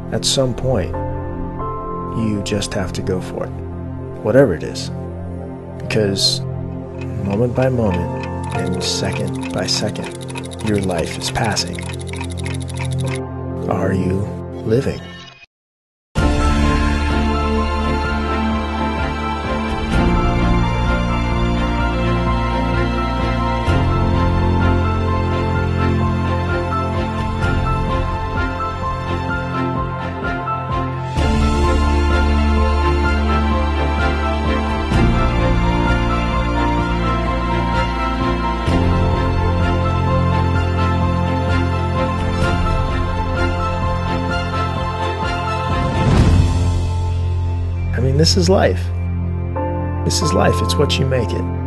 At some point, you just have to go for it, whatever it is, because moment by moment and second by second, your life is passing. Are you living? I mean, this is life. This is life. It's what you make it.